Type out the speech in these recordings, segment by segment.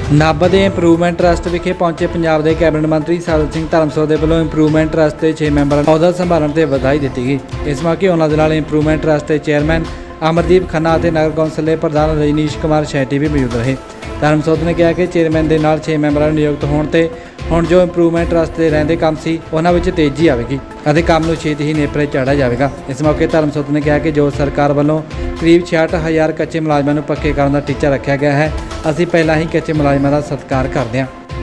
ਨਾਭਾ ਦੇ improvement trust ਵਿਖੇ ਪਹੁੰਚੇ ਪੰਜਾਬ ਦੇ ਕੈਬਨਿਟ ਮੰਤਰੀ ਸਾਧੂ ਸਿੰਘ ਧਰਮਸੋਤ ਦੇ ਵੱਲੋਂ ਇੰਪਰੂਵਮੈਂਟ ਟਰਸਟ ਦੇ 6 ਮੈਂਬਰਾਂ ਨੂੰ ਅਹੁਦਾ ਸੰਭਾਲਣ ਤੇ ਵਧਾਈ ਦਿੱਤੀ ਗਈ। ਇਸ ਮੌਕੇ ਉਹਨਾਂ ਦੇ ਨਾਲ ਇੰਪਰੂਵਮੈਂਟ ਟਰਸਟ ਦੇ ਚੇਅਰਮੈਨ ਅਮਰਦੀਪ ਖੰਨਾ ਅਤੇ ਨਗਰ ਕੌਂਸਲ ਦੇ ਪ੍ਰਧਾਨ ਰਜਨੀਸ਼ ਕੁਮਾਰ ਸ਼ੈਟੀ ਵੀ ਮੌਜੂਦ ਰਹੇ। ਧਰਮਸੋਤ ਨੇ ਕਿਹਾ ਕਿ ਚੇਅਰਮੈਨ ਦੇ ਨਾਲ 6 ਮੈਂਬਰਾਂ ਨੂੰ ਨਿਯੁਕਤ ਹੋਣ ਤੇ ਹੁਣ ਜੋ ਇੰਪਰੂਵਮੈਂਟ ਟਰਸਟ ਦੇ ਰਹਿੰਦੇ ਕੰਮ ਸੀ ਉਹਨਾਂ ਵਿੱਚ ਤੇਜ਼ੀ ਆਵੇਗੀ ਅਤੇ ਕੰਮ ਨੂੰ ਛੇਤੀ ਹੀ ਨੇਪਰੇ ਚਾੜਿਆ ਜਾਵੇਗਾ। ਇਸ ਮੌਕੇ ਧਰਮਸੋਤ ਨੇ ਕਿਹਾ ਕਿ ਜੋ ਸਰਕਾਰ ਵੱਲੋਂ ਕਰੀਬ 66,000 ਕੱਚੇ ਮੁਲਾਜ਼ਮਾਂ ਨੂੰ ਪੱਕੇ ਕਰਨ ਦਾ ਟੀਚਾ ਰੱਖਿਆ ਗਿਆ ਹੈ, ਅਸੀਂ ਪਹਿਲਾਂ ਹੀ ਕੱਚੇ ਮੁਲਾਜ਼ਮਾਂ ਦਾ ਸਤਿਕਾਰ ਕਰਦੇ ਹਾਂ।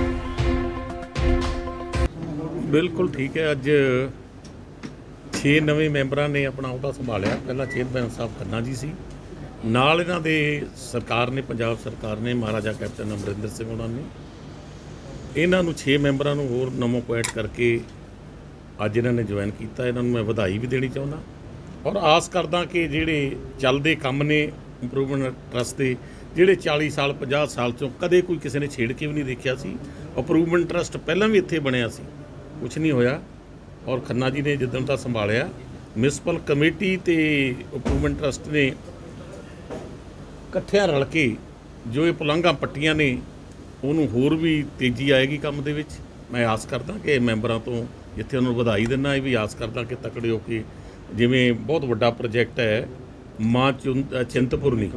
ਬਿਲਕੁਲ ਠੀਕ ਹੈ। ਅੱਜ 6 ਨਵੇਂ ਮੈਂਬਰਾਂ ਨੇ ਆਪਣਾ ਅਹੁਦਾ ਸੰਭਾਲਿਆ। ਪਹਿਲਾਂ ਚੇਅਰਮੈਨ ਸਾਹਿਬ ਖੰਨਾ ਜੀ ਸੀ, ਨਾਲ ਇਹਨਾਂ ਦੇ ਸਰਕਾਰ ਨੇ, ਪੰਜਾਬ ਸਰਕਾਰ ਨੇ ਮਹਾਰਾਜਾ ਕੈਪਟਨ ਅਮਰਿੰਦਰ ਸਿੰਘ ਉਹਨਾਂ ਨੇ ਇਹਨਾਂ ਨੂੰ 6 ਮੈਂਬਰਾਂ ਨੂੰ ਹੋਰ ਨਵਾਂ ਅਪੁਆਇੰਟ ਕਰਕੇ ਅੱਜ ਇਹਨਾਂ ਨੇ ਜੁਆਇਨ ਕੀਤਾ। ਇਹਨਾਂ ਨੂੰ ਮੈਂ ਵਧਾਈ ਵੀ ਦੇਣੀ ਚਾਹੁੰਦਾ ਔਰ ਆਸ ਕਰਦਾ ਕਿ ਜਿਹੜੇ ਚੱਲਦੇ ਕੰਮ ਨੇ ਇੰਪਰੂਵਮੈਂਟ ਟਰਸਟ ਦੇ, ਜਿਹੜੇ 40 ਸਾਲ 50 ਸਾਲ ਚੋਂ ਕਦੇ ਕੋਈ ਕਿਸੇ ਨੇ ਛੇੜ ਕੇ ਵੀ ਨਹੀਂ ਦੇਖਿਆ ਸੀ। ਇੰਪਰੂਵਮੈਂਟ ਟਰਸਟ ਪਹਿਲਾਂ ਵੀ ਇੱਥੇ ਬਣਿਆ ਸੀ, ਕੁਛ ਨਹੀਂ ਹੋਇਆ। ਔਰ ਖੰਨਾ ਜੀ ਨੇ ਜਿੱਦਣ ਦਾ ਸੰਭਾਲਿਆ, ਮਿਊਨਿਸਪਲ ਕਮੇਟੀ ਤੇ ਇੰਪਰੂਵਮੈਂਟ ਟਰਸਟ ਨੇ ਇਕੱਠਿਆਂ ਰਲ ਕੇ ਜੋ ਇਹ ਪੁਲਾਂਘਾਂ ਪੱਟੀਆਂ ਨੇ ਉਹਨੂੰ ਹੋਰ ਵੀ ਤੇਜ਼ੀ ਆਏਗੀ ਕੰਮ ਦੇ ਵਿੱਚ। ਮੈਂ ਆਸ ਕਰਦਾ ਕਿ ਮੈਂਬਰਾਂ ਤੋਂ ਜਿੱਥੇ ਉਹਨਾਂ ਨੂੰ ਵਧਾਈ ਦਿੰਦਾ, ਇਹ ਵੀ ਆਸ ਕਰਦਾ ਕਿ ਤਕੜੇ ਹੋ ਕੇ, ਜਿਵੇਂ ਬਹੁਤ ਵੱਡਾ ਪ੍ਰੋਜੈਕਟ ਹੈ ਮਾਂ ਚਿੰਤਪੁਰਨੀ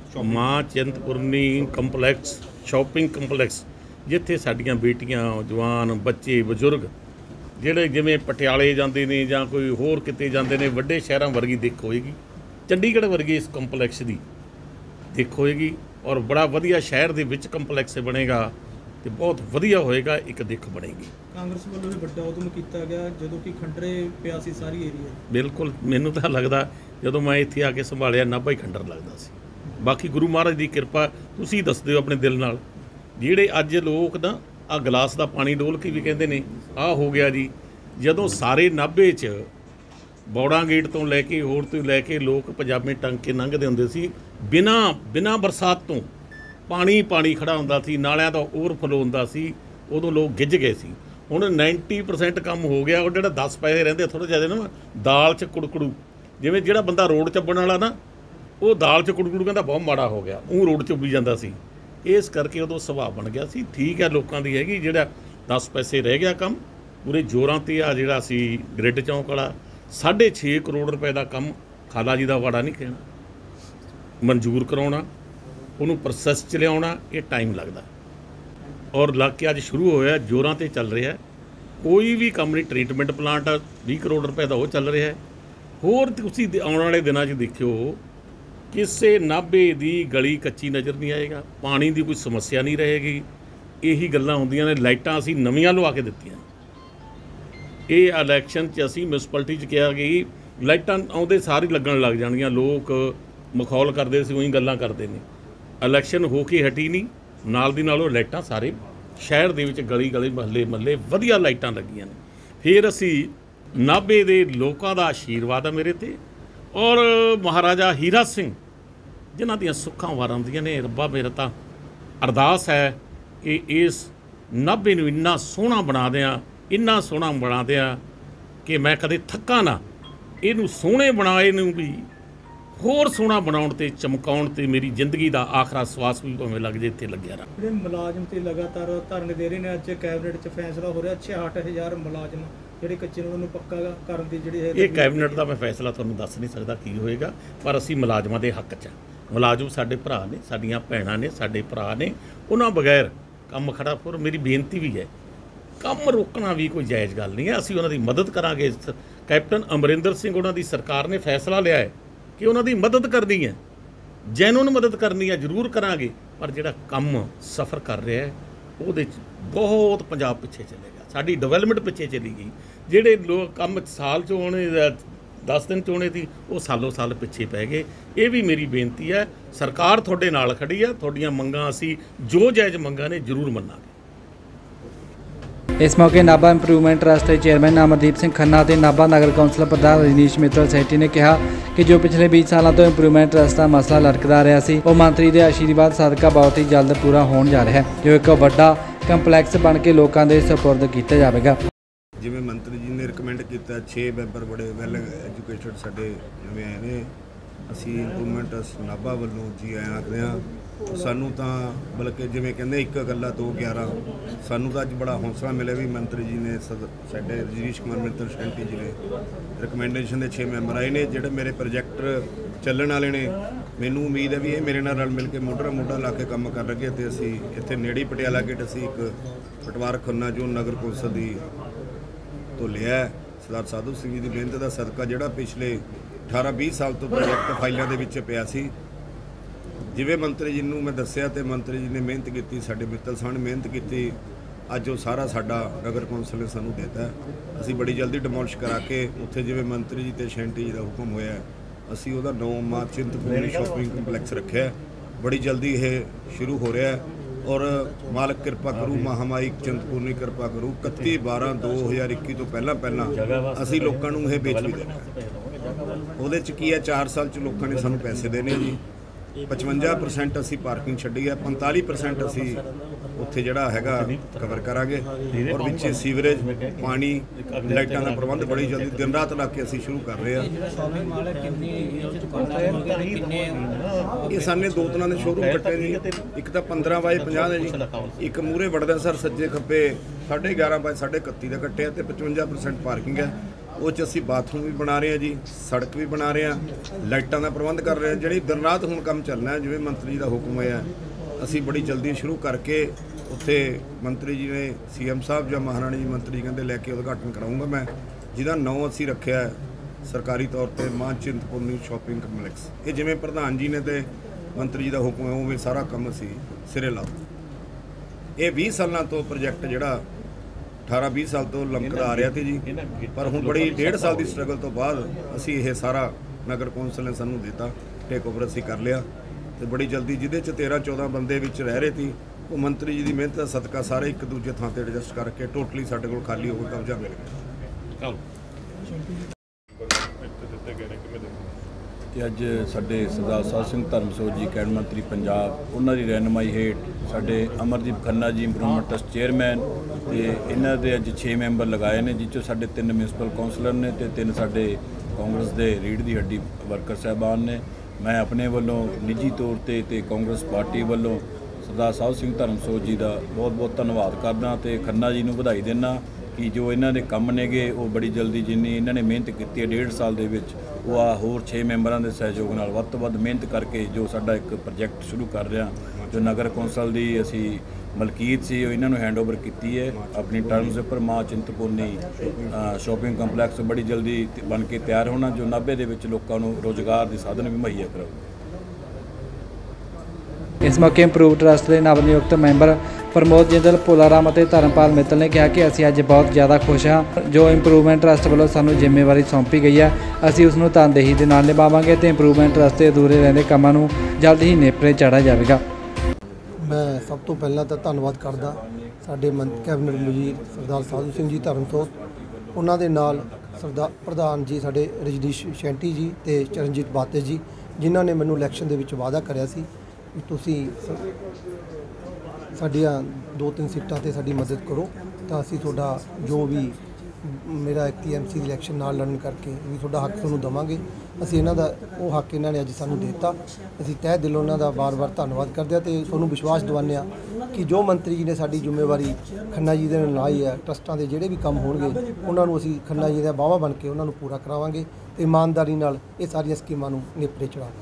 ਕੰਪਲੈਕਸ, ਸ਼ਾਪਿੰਗ ਕੰਪਲੈਕਸ, ਜਿੱਥੇ ਸਾਡੀਆਂ ਬੇਟੀਆਂ, ਜਵਾਨ, ਬੱਚੇ, ਬਜ਼ੁਰਗ ਜਿਹੜੇ ਜਿਵੇਂ ਪਟਿਆਲੇ ਜਾਂਦੇ ਨੇ ਜਾਂ ਕੋਈ ਹੋਰ ਕਿਤੇ ਜਾਂਦੇ ਨੇ, ਵੱਡੇ ਸ਼ਹਿਰਾਂ ਵਰਗੀ ਦਿੱਖ ਹੋਏਗੀ, ਚੰਡੀਗੜ੍ਹ ਵਰਗੀ ਇਸ ਕੰਪਲੈਕਸ ਦੀ ਦਿੱਖ ਹੋਏਗੀ। ਔਰ ਬੜਾ ਵਧੀਆ ਸ਼ਹਿਰ ਦੇ ਵਿੱਚ ਕੰਪਲੈਕਸ ਬਣੇਗਾ ਤੇ ਬਹੁਤ ਵਧੀਆ ਹੋਏਗਾ, ਇੱਕ ਦਿੱਖ ਬਣੇਗੀ। ਕਾਂਗਰਸ ਵੱਲੋਂ ਵੀ ਵੱਡਾ ਉਦਮ ਕੀਤਾ ਗਿਆ ਜਦੋਂ ਕਿ ਖੰਡਰੇ ਪਿਆ ਸੀ ਸਾਰੀ ਏਰੀਆ। ਬਿਲਕੁਲ, ਮੈਨੂੰ ਤਾਂ ਲੱਗਦਾ ਜਦੋਂ ਮੈਂ ਇੱਥੇ ਆ ਕੇ ਸੰਭਾਲਿਆ ਨਾਭਾ ਹੀ ਖੰਡਰ ਲੱਗਦਾ ਸੀ। ਬਾਕੀ ਗੁਰੂ ਮਹਾਰਾਜ ਦੀ ਕਿਰਪਾ, ਤੁਸੀਂ ਦੱਸਦੇ ਹੋ ਆਪਣੇ ਦਿਲ ਨਾਲ। ਜਿਹੜੇ ਅੱਜ ਲੋਕ ਨਾ ਆ ਗਲਾਸ ਦਾ ਪਾਣੀ ਡੋਲ ਕੇ ਵੀ ਕਹਿੰਦੇ ਨੇ ਆਹ ਹੋ ਗਿਆ ਜੀ, ਜਦੋਂ ਸਾਰੇ ਨਾਭੇ 'ਚ ਬੌੜਾਂ ਗੇਟ ਤੋਂ ਲੈ ਕੇ ਹੋਰ ਤੋਂ ਲੈ ਕੇ ਲੋਕ ਪੰਜਾਬੀ ਟੰਗ ਕੇ ਲੰਘਦੇ ਹੁੰਦੇ ਸੀ, ਬਿਨਾਂ ਬਰਸਾਤ ਤੋਂ ਪਾਣੀ ਖੜਾ ਹੁੰਦਾ ਸੀ, ਨਾਲਿਆਂ ਦਾ ਓਵਰਫਲੋ ਹੁੰਦਾ ਸੀ, ਉਦੋਂ ਲੋਕ ਗਿੱਝ ਗਏ ਸੀ। ਹੁਣ 90% ਕੰਮ ਹੋ ਗਿਆ। ਉਹ ਜਿਹੜਾ 10 ਪੈਸੇ ਰਹਿੰਦੇ ਥੋੜ੍ਹਾ ਜਿਹਾ ਨਾ ਦਾਲ 'ਚ ਕੁੜਕੜੂ, ਜਿਵੇਂ ਜਿਹੜਾ ਬੰਦਾ ਰੋਡ ਚੱਬਣ ਵਾਲਾ ਨਾ, ਉਹ ਦਾਲ 'ਚ ਕੁੜਕੜੂ ਕਹਿੰਦਾ ਬਹੁਤ ਮਾੜਾ ਹੋ ਗਿਆ, ਉਹ ਰੋਡ 'ਚ ਉੱਬੀ ਜਾਂਦਾ ਸੀ। ਇਸ ਕਰਕੇ ਉਦੋਂ ਸੁਭਾਅ ਬਣ ਗਿਆ ਸੀ। ਠੀਕ ਹੈ, ਲੋਕਾਂ ਦੀ ਹੈਗੀ ਜਿਹੜਾ 10 ਪੈਸੇ ਰਹਿ ਗਿਆ ਕੰਮ ਪੂਰੇ ਜ਼ੋਰਾਂ 'ਤੇ। ਆ ਜਿਹੜਾ ਸੀ ਗ੍ਰਿਡ ਚੌਂਕ ਵਾਲਾ 6.5 ਕਰੋੜ ਰੁਪਏ ਦਾ ਕੰਮ, ਖਾਲਾ ਜੀ ਦਾ ਵਾੜਾ ਨਹੀਂ ਕਹਿਣਾ, ਮਨਜ਼ੂਰ ਕਰਾਉਣਾ, ਉਹਨੂੰ ਪ੍ਰੋਸੈਸ 'ਚ ਲਿਆਉਣਾ, ਇਹ ਟਾਈਮ ਲੱਗਦਾ। ਔਰ ਲੱਗ ਕੇ ਅੱਜ ਸ਼ੁਰੂ ਹੋਇਆ, ਜ਼ੋਰਾਂ 'ਤੇ ਚੱਲ ਰਿਹਾ। ਕੋਈ ਵੀ ਕੰਮ ਨਹੀਂ। ਟਰੀਟਮੈਂਟ ਪਲਾਂਟ 20 ਕਰੋੜ ਰੁਪਏ ਦਾ ਉਹ ਚੱਲ ਰਿਹਾ। ਹੋਰ ਤੁਸੀਂ ਆਉਣ ਵਾਲੇ ਦਿਨਾਂ 'ਚ ਦੇਖਿਓ, ਕਿਸੇ ਨਾਭੇ ਦੀ ਗਲੀ ਕੱਚੀ ਨਜ਼ਰ ਨਹੀਂ ਆਏਗਾ, ਪਾਣੀ ਦੀ ਕੋਈ ਸਮੱਸਿਆ ਨਹੀਂ ਰਹੇਗੀ। ਇਹੀ ਗੱਲਾਂ ਹੁੰਦੀਆਂ ਨੇ। ਲਾਈਟਾਂ ਅਸੀਂ ਨਵੀਆਂ ਲਵਾ ਕੇ ਦਿੱਤੀਆਂ। ਇਹ ਇਲੈਕਸ਼ਨ 'ਚ ਅਸੀਂ ਮਿਊਨਿਸਪੈਲਿਟੀ 'ਚ ਕਿਹਾ ਕਿ ਲਾਈਟਾਂ ਆਉਂਦੇ ਸਾਰੇ ਲੱਗਣ ਲੱਗ ਜਾਣਗੀਆਂ। ਲੋਕ ਮਖੌਲ ਕਰਦੇ ਸੀ, ਉਹੀ ਗੱਲਾਂ ਕਰਦੇ ਨੇ। ਇਲੈਕਸ਼ਨ ਹੋ ਕੇ ਹਟੀ ਨਹੀਂ, ਨਾਲ ਦੀ ਨਾਲ ਉਹ ਲਾਈਟਾਂ ਸਾਰੇ ਸ਼ਹਿਰ ਦੇ ਵਿੱਚ ਗਲੀ ਮਹੱਲੇ ਵਧੀਆ ਲਾਈਟਾਂ ਲੱਗੀਆਂ ਨੇ। ਫਿਰ ਅਸੀਂ ਨਾਭੇ ਦੇ ਲੋਕਾਂ ਦਾ ਆਸ਼ੀਰਵਾਦ ਆ ਮੇਰੇ 'ਤੇ, ਔਰ ਮਹਾਰਾਜਾ ਹੀਰਾ ਸਿੰਘ ਜਿਨ੍ਹਾਂ ਦੀਆਂ ਸੁੱਖਾਂ ਵਾਰਾਂ ਹੁੰਦੀਆਂ ਨੇ। ਰੱਬਾ, ਮੇਰਾ ਤਾਂ ਅਰਦਾਸ ਹੈ ਕਿ ਇਸ ਨਾਭੇ ਨੂੰ ਇੰਨਾ ਸੋਹਣਾ ਬਣਾ ਦਿਆਂ ਕਿ ਮੈਂ ਕਦੇ ਥੱਕਾਂ ਨਾ। ਇਹਨੂੰ ਸੋਹਣੇ ਬਣਾ, ਇਹਨੂੰ ਵੀ ਹੋਰ ਸੋਹਣਾ ਬਣਾਉਣ ਤੇ ਚਮਕਾਉਣ ਤੇ ਮੇਰੀ ਜ਼ਿੰਦਗੀ ਦਾ ਆਖਰਾ ਸਵਾਸ ਵੀ ਭਾਵੇਂ ਲੱਗ ਜੇ, ਇੱਥੇ ਲੱਗਿਆ ਰਹਾ। ਜਿਹੜੇ ਮੁਲਾਜ਼ਮ ਤੇ ਲਗਾਤਾਰ ਧਰਨੇ ਦੇ ਰਹੇ ਨੇ, ਅੱਜ ਕੈਬਨਿਟ 'ਚ ਫੈਸਲਾ ਹੋ ਰਿਹਾ 66,000 ਮੁਲਾਜ਼ਮ ਜਿਹੜੇ ਕੱਚੇ ਨੇ ਉਹਨਾਂ ਨੂੰ ਪੱਕਾ ਕਰਨ ਦੀ ਜਿਹੜੀ ਹੈ। ਇਹ ਕੈਬਨਿਟ ਦਾ ਮੈਂ ਫੈਸਲਾ ਤੁਹਾਨੂੰ ਦੱਸ ਨਹੀਂ ਸਕਦਾ ਕੀ ਹੋਏਗਾ, ਪਰ ਅਸੀਂ ਮੁਲਾਜ਼ਮਾਂ ਦੇ ਹੱਕ 'ਚ ਹਾਂ। ਮੁਲਾਜ਼ਮ ਸਾਡੇ ਭਰਾ ਨੇ, ਸਾਡੀਆਂ ਭੈਣਾਂ ਨੇ, ਸਾਡੇ ਭਰਾ ਨੇ, ਉਹਨਾਂ ਬਗੈਰ ਕੰਮ ਖੜਾ। ਫਿਰ ਮੇਰੀ ਬੇਨਤੀ ਵੀ ਹੈ, ਕੰਮ ਰੋਕਣਾ ਵੀ ਕੋਈ ਜਾਇਜ਼ ਗੱਲ ਨਹੀਂ ਹੈ। ਅਸੀਂ ਉਹਨਾਂ ਦੀ ਮਦਦ ਕਰਾਂਗੇ। ਕੈਪਟਨ ਅਮਰਿੰਦਰ ਸਿੰਘ ਉਹਨਾਂ ਦੀ ਸਰਕਾਰ ਨੇ ਫੈਸਲਾ ਲਿਆ ਹੈ ਕਿ ਉਹਨਾਂ ਦੀ ਮਦਦ ਕਰਨੀ ਹੈ, ਜੈਨੂਨ ਮਦਦ ਕਰਨੀ ਹੈ, ਜ਼ਰੂਰ ਕਰਾਂਗੇ। ਪਰ ਜਿਹੜਾ ਕੰਮ ਸਫ਼ਰ ਕਰ ਰਿਹਾ ਹੈ ਉਹਦੇ 'ਚ ਬਹੁਤ ਪੰਜਾਬ ਪਿੱਛੇ ਚੱਲੇਗਾ, ਸਾਡੀ ਡਿਵੈਲਪਮੈਂਟ ਪਿੱਛੇ ਚਲੀ ਗਈ। ਜਿਹੜੇ ਲੋਕ ਕੰਮ ਸਾਲ 'ਚ ਹੋਣੇ, 10 ਦਿਨ 'ਚ ਹੋਣੇ ਸੀ, ਉਹ ਸਾਲੋਂ ਸਾਲ ਪਿੱਛੇ ਪੈ ਗਏ। ਇਹ ਵੀ ਮੇਰੀ ਬੇਨਤੀ ਹੈ, ਸਰਕਾਰ ਤੁਹਾਡੇ ਨਾਲ ਖੜੀ ਹੈ। ਤੁਹਾਡੀਆਂ ਮੰਗਾਂ ਅਸੀਂ ਜੋ ਜਾਇਜ਼ ਮੰਗਾਂ ਨੇ ਜ਼ਰੂਰ ਮੰਨਾਂਗੇ। ਇਸ ਮੌਕੇ ਨਾਭਾ ਇੰਪਰੂਵਮੈਂਟ ਟਰਸਟ ਦੇ ਚੇਅਰਮੈਨ ਅਮਰਦੀਪ ਸਿੰਘ ਖੰਨਾ ਅਤੇ ਨਾਭਾ ਨਗਰ ਕੌਂਸਲ ਪ੍ਰਧਾਨ ਰਜਨੀਸ਼ ਮਿੱਤਲ ਸੈਟੀ ਨੇ ਕਿਹਾ ਕਿ ਜੋ ਪਿਛਲੇ 20 ਸਾਲਾਂ ਤੋਂ ਇੰਪਰੂਵਮੈਂਟ ਟਰਸਟ ਦਾ ਮਸਲਾ ਲਟਕਦਾ ਰਿਹਾ ਸੀ, ਉਹ ਮੰਤਰੀ ਦੇ ਆਸ਼ੀਰਵਾਦ ਸਦਕਾ ਬਹੁਤ ਹੀ ਜਲਦ ਪੂਰਾ ਹੋਣ ਜਾ ਰਿਹਾ ਹੈ, ਜੋ ਇੱਕ ਵੱਡਾ ਕੰਪਲੈਕਸ ਬਣ ਕੇ ਲੋਕਾਂ ਦੇ ਸਪੁਰਦ ਕੀਤਾ ਜਾਵੇਗਾ। ਜਿਵੇਂ ਮੰਤਰੀ ਜੀ ਨੇ ਰਿਕਮੈਂਡ ਕੀਤਾ, 6 ਮੈਂਬਰ ਬੜੇ ਵੈਲ ਐਜੂਕੇਟਡ ਸਾਡੇ ਨਵੇਂ ਆਏ ਨੇ। ਅਸੀਂ ਇੰਪਰੂਵਮੈਂਟ ਟਰਸਟ ਨਾਭਾ ਵੱਲੋਂ ਜੀ ਆਇਆਂ ਆਖਦੇ ਹਾਂ। ਸਾਨੂੰ ਤਾਂ ਬਲਕਿ ਜਿਵੇਂ ਕਹਿੰਦੇ ਇੱਕ ਗੱਲਾਂ 2 11 ਸਾਨੂੰ ਤਾਂ ਅੱਜ ਬੜਾ ਹੌਸਲਾ ਮਿਲਿਆ ਵੀ ਮੰਤਰੀ ਜੀ ਨੇ ਸਾਡੇ ਰਜਨੀਸ਼ ਕੁਮਾਰ ਮਿੱਤਲ ਸ਼ੈਂਟੀ ਜੀ ਨੇ ਰਿਕਮੈਂਡੇਸ਼ਨ ਦੇ 6 ਮੈਂਬਰ ਆਏ ਨੇ ਜਿਹੜੇ ਮੇਰੇ ਪ੍ਰੋਜੈਕਟ ਚੱਲਣ ਵਾਲੇ ਨੇ। ਮੈਨੂੰ ਉਮੀਦ ਹੈ ਵੀ ਇਹ ਮੇਰੇ ਨਾਲ ਰਲ ਮਿਲ ਕੇ ਮੋਢਾ ਮੋਢਾ ਲਾ ਕੇ ਕੰਮ ਕਰ ਰਹੇ ਤੇ ਅਸੀਂ ਇੱਥੇ ਨੇੜੇ ਪਟਿਆਲਾ ਗੇਟ ਅਸੀਂ ਇੱਕ ਪਟਵਾਰ ਖੰਨਾ ਜੋ ਨਗਰ ਕੌਂਸਲ ਦੀ ਤੋਂ ਲਿਆ ਸਰਦਾਰ ਸਾਧੂ ਸਿੰਘ ਜੀ ਦੀ ਮਿਹਨਤ ਦਾ ਸਦਕਾ ਜਿਹੜਾ ਪਿਛਲੇ 18-20 ਸਾਲ ਤੋਂ ਪ੍ਰੋਜੈਕਟ ਫਾਈਲਾਂ ਦੇ ਵਿੱਚ ਪਿਆ ਸੀ। ਜਿਵੇਂ ਮੰਤਰੀ ਜੀ ਨੂੰ ਮੈਂ ਦੱਸਿਆ ਤੇ ਮੰਤਰੀ ਜੀ ਨੇ ਮਿਹਨਤ ਕੀਤੀ, ਸਾਡੇ ਮਿੱਤਲ ਸਾਹਿਬ ਨੇ ਮਿਹਨਤ ਕੀਤੀ, ਅੱਜ ਉਹ ਸਾਰਾ ਸਾਡਾ ਨਗਰ ਕੌਂਸਲ ਨੇ ਸਾਨੂੰ ਦਿੱਤਾ। ਅਸੀਂ ਬੜੀ ਜਲਦੀ ਡਿਮੋਲਿਸ਼ ਕਰਾ ਕੇ ਉੱਥੇ ਜਿਵੇਂ ਮੰਤਰੀ ਜੀ ਤੇ ਸ਼ੈਂਟੀ ਜੀ ਦਾ ਹੁਕਮ ਹੋਇਆ ਅਸੀਂ ਉਹਦਾ 9 ਮਾਰਚ ਚਿੰਤਪੁਰਨੀ ਸ਼ਾਪਿੰਗ ਕੰਪਲੈਕਸ ਰੱਖਿਆ। ਬੜੀ ਜਲਦੀ ਇਹ ਸ਼ੁਰੂ ਹੋ ਰਿਹਾ ਔਰ ਮਾਲਕ ਕਿਰਪਾ ਕਰੂ, ਮਹਾਮਾਈ ਚਿੰਤਪੁਰਨੀ ਕਿਰਪਾ ਕਰੂ। 31/12/2021 ਤੋਂ ਪਹਿਲਾਂ ਅਸੀਂ ਲੋਕਾਂ ਨੂੰ ਇਹ ਵੇਚ ਵੀ ਦੇਣਾ। ਉਹਦੇ 'ਚ ਕੀ ਹੈ 4 ਸਾਲ 'ਚ ਲੋਕਾਂ ਨੇ ਸਾਨੂੰ ਪੈਸੇ ਦੇਣੇ ਜੀ। 55% ਅਸੀਂ ਪਾਰਕਿੰਗ ਛੱਡੀ ਹੈ, 45% ਅਸੀਂ ਉੱਥੇ ਜਿਹੜਾ ਹੈਗਾ ਕਵਰ ਕਰਾਂਗੇ ਔਰ ਵਿੱਚ ਸੀਵਰੇਜ, ਪਾਣੀ, ਲਾਈਟਾਂ ਦਾ ਪ੍ਰਬੰਧ ਬੜੀ ਜਲਦੀ ਦਿਨ ਰਾਤ ਲਾ ਕੇ ਅਸੀਂ ਸ਼ੁਰੂ ਕਰ ਰਹੇ ਹਾਂ। ਇਹ ਸਾਨੇ 2 ਤਰ੍ਹਾਂ ਦੇ ਸ਼ੋਰੂਮ ਕੱਟੇ ਜੀ। ਇੱਕ ਤਾਂ 15/50 ਹੈ ਜੀ, ਇੱਕ ਮੂਹਰੇ ਵੜਦਾ ਸਰ ਸੱਜੇ ਖੱਬੇ 11.5/31 ਦਾ ਕੱਟਿਆ ਤੇ 55% ਪਾਰਕਿੰਗ ਹੈ। ਉਹ 'ਚ ਅਸੀਂ ਬਾਥਰੂਮ ਵੀ ਬਣਾ ਰਹੇ ਹਾਂ ਜੀ, ਸੜਕ ਵੀ ਬਣਾ ਰਹੇ ਹਾਂ, ਲਾਈਟਾਂ ਦਾ ਪ੍ਰਬੰਧ ਕਰ ਰਹੇ ਹਾਂ। ਜਿਹੜੀ ਦਿਨ ਰਾਤ ਹੁਣ ਕੰਮ ਚੱਲਣਾ ਹੈ ਜਿਵੇਂ ਮੰਤਰੀ ਜੀ ਦਾ ਹੁਕਮ ਹੋਇਆ ਅਸੀਂ ਬੜੀ ਜਲਦੀ ਸ਼ੁਰੂ ਕਰਕੇ ਉੱਥੇ ਮੰਤਰੀ ਜੀ ਨੇ CM ਸਾਹਿਬ ਜਾਂ ਮਹਾਰਾਣੀ ਜੀ ਮੰਤਰੀ ਕਹਿੰਦੇ ਲੈ ਕੇ ਉਦਘਾਟਨ ਕਰਾਊਂਗਾ ਮੈਂ, ਜਿਹਦਾ ਨਾਂ ਅਸੀਂ ਰੱਖਿਆ ਹੈ ਸਰਕਾਰੀ ਤੌਰ ਤੇ ਮਾਂ ਚਿੰਤਪੁਰਨੀ ਸ਼ਾਪਿੰਗ ਕੰਪਲੈਕਸ। ਇਹ ਜਿਵੇਂ ਪ੍ਰਧਾਨ ਜੀ ਨੇ ਤੇ ਮੰਤਰੀ ਜੀ ਦਾ ਹੁਕਮ ਹੈ ਉਵੇਂ ਸਾਰਾ ਕੰਮ ਅਸੀਂ ਸਿਰੇ ਲਾਓ। ਇਹ 20 ਸਾਲਾਂ ਤੋਂ ਪ੍ਰੋਜੈਕਟ ਜਿਹੜਾ 18-20 ਸਾਲ ਤੋਂ ਲੰਮਕਦਾ ਆ ਰਿਹਾ ਸੀ ਜੀ, ਪਰ ਹੁਣ ਬੜੀ 1.5 ਸਾਲ ਦੀ ਸਟਰਗਲ ਤੋਂ ਬਾਅਦ ਅਸੀਂ ਇਹ ਸਾਰਾ ਨਗਰ ਕੌਂਸਲ ਨੇ ਸਾਨੂੰ ਦਿੱਤਾ, ਟੇਕ ਓਵਰ ਅਸੀਂ ਕਰ ਲਿਆ ਤੇ ਬੜੀ ਜਲਦੀ ਜਿਹਦੇ 'ਚ 13-14 ਬੰਦੇ ਵਿੱਚ ਰਹਿ ਰਹੇ ਸੀ ਉਹ ਮੰਤਰੀ ਜੀ ਦੀ ਮਿਹਨਤ ਦਾ ਸਦਕਾ ਸਾਰੇ ਇੱਕ ਦੂਜੇ ਥਾਂ ਤੇ ਐਡਜਸਟ ਕਰਕੇ ਟੋਟਲੀ ਸਾਡੇ ਕੋਲ ਖਾਲੀ ਹੋ ਕੇ ਕਬਜ਼ਾ ਮਿਲ ਗਿਆ। ਕਿ ਅੱਜ ਸਾਡੇ ਸਰਦਾਰ ਸਾਧ ਸਿੰਘ ਧਰਮਸੋਤ ਜੀ ਕੈਬਨਿਟ ਮੰਤਰੀ ਪੰਜਾਬ, ਉਹਨਾਂ ਦੀ ਰਹਿਨੁਮਾਈ ਹੇਠ ਸਾਡੇ ਅਮਰਦੀਪ ਖੰਨਾ ਜੀ ਇੰਪਰੂਵਮੈਂਟ ਟਰਸਟ ਚੇਅਰਮੈਨ ਤੇ ਇਹਨਾਂ ਦੇ ਅੱਜ 6 ਮੈਂਬਰ ਲਗਾਏ ਨੇ, ਜਿਸ 'ਚੋਂ ਸਾਡੇ 3 ਮਿਊਨਿਸਪਲ ਕੌਂਸਲਰ ਨੇ ਤੇ 3 ਸਾਡੇ ਕਾਂਗਰਸ ਦੇ ਰੀੜ੍ਹ ਦੀ ਹੱਡੀ ਵਰਕਰ ਸਾਹਿਬਾਨ ਨੇ। ਮੈਂ ਆਪਣੇ ਵੱਲੋਂ ਨਿੱਜੀ ਤੌਰ ਤੇ ਕਾਂਗਰਸ ਪਾਰਟੀ ਵੱਲੋਂ ਸਰਦਾਰ ਸਾਧ ਸਿੰਘ ਧਰਮਸੋਤ ਜੀ ਦਾ ਬਹੁਤ ਧੰਨਵਾਦ ਕਰਦਾ ਤੇ ਖੰਨਾ ਜੀ ਨੂੰ ਵਧਾਈ ਦਿੰਦਾ ਕਿ ਜੋ ਇਹਨਾਂ ਦੇ ਕੰਮ ਨੇਗੇ ਉਹ ਬੜੀ ਜਲਦੀ ਜਿੰਨੀ ਇਹਨਾਂ ਨੇ ਮਿਹਨਤ ਕੀਤੀ ਹੈ 1.5 ਸਾਲ ਦੇ ਵਿੱਚ ਉਹ ਆ ਹੋਰ 6 ਮੈਂਬਰਾਂ ਦੇ ਸਹਿਯੋਗ ਨਾਲ ਵੱਧ ਤੋਂ ਵੱਧ ਮਿਹਨਤ ਕਰਕੇ ਜੋ ਸਾਡਾ ਇੱਕ ਪ੍ਰੋਜੈਕਟ ਸ਼ੁਰੂ ਕਰ ਰਿਹਾ ਜੋ ਨਗਰ ਕੌਂਸਲ ਦੀ ਅਸੀਂ ਮਲਕੀਤ ਸੀ ਉਹ ਇਹਨਾਂ ਨੂੰ ਹੈਂਡਓਵਰ ਕੀਤੀ ਹੈ ਆਪਣੀ ਟਰਮਸ ਉੱਪਰ। ਮਾਂ ਚਿੰਤਪੁਰਨੀ ਸ਼ਾਪਿੰਗ ਕੰਪਲੈਕਸ ਬੜੀ ਜਲਦੀ ਬਣ ਕੇ ਤਿਆਰ ਹੋਣਾ ਜੋ 90 ਦੇ ਵਿੱਚ ਲੋਕਾਂ ਨੂੰ ਰੋਜ਼ਗਾਰ ਦੇ ਸਾਧਨ ਵੀ ਮੁਹੱਈਆ ਕਰਾਊਗਾ। ਇਸ ਮੌਕੇ ਇੰਪਰੂਵ ਟਰਸਟ ਦੇ ਨਵ ਨਿਯੁਕਤ ਮੈਂਬਰ ਪ੍ਰਮੋਦ ਜਿੰਦਲ, ਭੋਲਾਰਾਮ ਅਤੇ ਧਰਮਪਾਲ ਮਿੱਤਲ ਨੇ ਕਿਹਾ ਕਿ ਅਸੀਂ ਅੱਜ ਬਹੁਤ ਜ਼ਿਆਦਾ ਖੁਸ਼ ਹਾਂ ਜੋ ਇੰਪਰੂਵਮੈਂਟ ਟਰਸਟ ਵੱਲੋਂ ਸਾਨੂੰ ਜ਼ਿੰਮੇਵਾਰੀ ਸੌਂਪੀ ਗਈ ਹੈ। ਅਸੀਂ ਉਸ ਨੂੰ ਤਨਦੇਹੀ ਦੇ ਨਾਲ ਨਿਭਾਵਾਂਗੇ ਤੇ ਇੰਪਰੂਵਮੈਂਟ ਟਰਸਟ ਦੇ ਅਧੂਰੇ ਰਹਿੰਦੇ ਕੰਮਾਂ ਨੂੰ ਜਲਦ ਹੀ ਨੇਪਰੇ ਚਾੜਿਆ ਜਾਵੇਗਾ। ਮੈਂ ਸਭ ਤੋਂ ਪਹਿਲਾਂ ਤਾਂ ਧੰਨਵਾਦ ਕਰਦਾ ਸਾਡੇ ਕੈਬਨਿਟ ਵਜ਼ੀਰ ਸਰਦਾਰ ਸਾਧੂ ਸਿੰਘ ਜੀ ਧਰਮਸੋਤ, ਉਹਨਾਂ ਦੇ ਨਾਲ ਸਰਦਾਰ ਪ੍ਰਧਾਨ ਜੀ ਸਾਡੇ ਰਜਨੀਸ਼ ਸ਼ੈਂਟੀ ਜੀ ਤੇ ਚਰਨਜੀਤ ਬਾਤੇ ਜੀ, ਜਿਨ੍ਹਾਂ ਨੇ ਮੈਨੂੰ ਇਲੈਕਸ਼ਨ ਦੇ ਵਿੱਚ ਵਾਅਦਾ ਕਰਿਆ ਸੀ ਕਿ ਤੁਸੀਂ ਸਾਡੀਆਂ 2-3 ਸੀਟਾਂ ਤੇ ਸਾਡੀ ਮਦਦ ਕਰੋ ਤਾਂ ਅਸੀਂ ਤੁਹਾਡਾ ਜੋ ਵੀ ਮੇਰਾ TMC ਦੀ ਇਲੈਕਸ਼ਨ ਨਾਲ ਲੜਨ ਕਰਕੇ ਵੀ ਤੁਹਾਡਾ ਹੱਕ ਤੁਹਾਨੂੰ ਦੇਵਾਂਗੇ। ਅਸੀਂ ਇਹਨਾਂ ਦਾ ਉਹ ਹੱਕ ਇਹਨਾਂ ਨੇ ਅੱਜ ਸਾਨੂੰ ਦੇ ਦਿੱਤਾ। ਅਸੀਂ ਤਹਿ ਦਿਲੋਂ ਉਹਨਾਂ ਦਾ ਵਾਰ-ਵਾਰ ਧੰਨਵਾਦ ਕਰਦੇ ਹਾਂ ਤੇ ਤੁਹਾਨੂੰ ਵਿਸ਼ਵਾਸ ਦਿਵਾਉਂਦੇ ਹਾਂ ਕਿ ਜੋ ਮੰਤਰੀ ਜੀ ਨੇ ਸਾਡੀ ਜ਼ਿੰਮੇਵਾਰੀ ਖੰਨਾ ਜੀ ਦੇ ਨਾਲ ਲਾਈ ਹੈ, ਟਰਸਟਾਂ ਦੇ ਜਿਹੜੇ ਵੀ ਕੰਮ ਹੋਣਗੇ ਉਹਨਾਂ ਨੂੰ ਅਸੀਂ ਖੰਨਾ ਜੀ ਦਾ ਬਾਵਾ ਬਣ ਕੇ ਉਹਨਾਂ ਨੂੰ ਪੂਰਾ ਕਰਾਵਾਂਗੇ ਤੇ ਇਮਾਨਦਾਰੀ ਨਾਲ ਇਹ ਸਾਰੀਆਂ ਸਕੀਮਾਂ ਨੂੰ ਨੇਪਰੇ ਚੜਾਵਾਂਗੇ।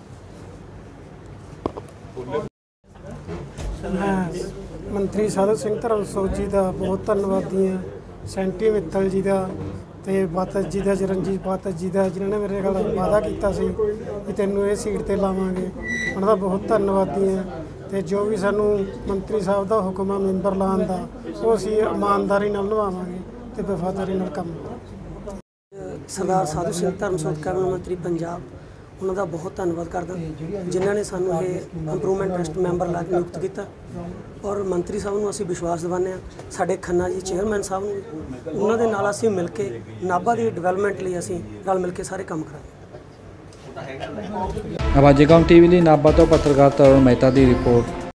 ਮੈਂ ਮੰਤਰੀ ਸਾਧੂ ਸਿੰਘ ਧਰਮਸੋਤ ਜੀ ਦਾ ਬਹੁਤ ਧੰਨਵਾਦੀ ਹਾਂ, ਸੈਂਟੀ ਮਿੱਤਲ ਜੀ ਦਾ ਤੇ ਬਾਤਜ ਜੀ ਦਾ, ਚਰਨਜੀਤ ਬਾਤਜ ਜੀ ਦਾ, ਜਿਨ੍ਹਾਂ ਨੇ ਮੇਰੇ ਨਾਲ ਵਾਅਦਾ ਕੀਤਾ ਸੀ ਕਿ ਤੈਨੂੰ ਇਹ ਸੀਟ ਤੇ ਲਾਵਾਂਗੇ, ਉਹਨਾਂ ਦਾ ਬਹੁਤ ਧੰਨਵਾਦੀ ਹਾਂ। ਤੇ ਜੋ ਵੀ ਸਾਨੂੰ ਮੰਤਰੀ ਸਾਹਿਬ ਦਾ ਹੁਕਮ ਆ ਮੈਂਬਰ ਲਾਉਣ ਦਾ ਉਹ ਅਸੀਂ ਇਮਾਨਦਾਰੀ ਨਾਲ ਨਿਭਾਵਾਂਗੇ ਤੇ ਵਫਾਦਾਰੀ ਨਾਲ ਕੰਮ ਕਰਾਂਗੇ। ਸਰਦਾਰ ਸਾਧੂ ਸਿੰਘ ਧਰਮਸੋਤ ਕੈਬਨਿਟ ਮੰਤਰੀ ਪੰਜਾਬ, ਉਹਨਾਂ ਦਾ ਬਹੁਤ ਧੰਨਵਾਦ ਕਰਦਾ ਜਿਨ੍ਹਾਂ ਨੇ ਸਾਨੂੰ ਇਹ ਇੰਪਰੂਵਮੈਂਟ ਟਰਸਟ ਮੈਂਬਰ ਲਾ ਕੇ ਨਿਯੁਕਤ ਕੀਤਾ ਔਰ ਮੰਤਰੀ ਸਾਹਿਬ ਨੂੰ ਅਸੀਂ ਵਿਸ਼ਵਾਸ ਦਿਵਾਉਂਦੇ ਹਾਂ, ਸਾਡੇ ਖੰਨਾ ਜੀ ਚੇਅਰਮੈਨ ਸਾਹਿਬ ਨੂੰ, ਉਹਨਾਂ ਦੇ ਨਾਲ ਅਸੀਂ ਮਿਲ ਕੇ ਨਾਭਾ ਦੀ ਡਿਵੈਲਪਮੈਂਟ ਲਈ ਅਸੀਂ ਰਲ ਮਿਲ ਕੇ ਸਾਰੇ ਕੰਮ ਕਰਾਂਗੇ। ਆਵਾਜ਼ੇ ਕੌਮ TV ਲਈ ਨਾਭਾ ਤੋਂ ਪੱਤਰਕਾਰ ਤਰੁਣ ਮਹਿਤਾ ਦੀ ਰਿਪੋਰਟ।